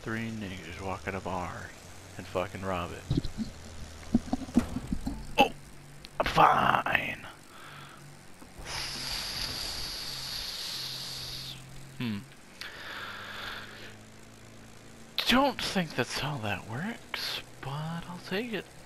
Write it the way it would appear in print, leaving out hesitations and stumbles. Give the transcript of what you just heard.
3 niggas walk in a bar and fucking rob it. Oh, fine. Don't think that's how that works, but I'll take it.